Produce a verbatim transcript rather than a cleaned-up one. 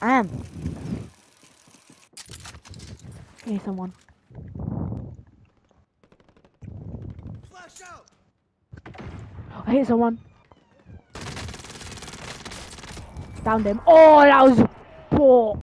I am. I hear someone. Flash out. I hit someone. Downed him. Oh, that was poor.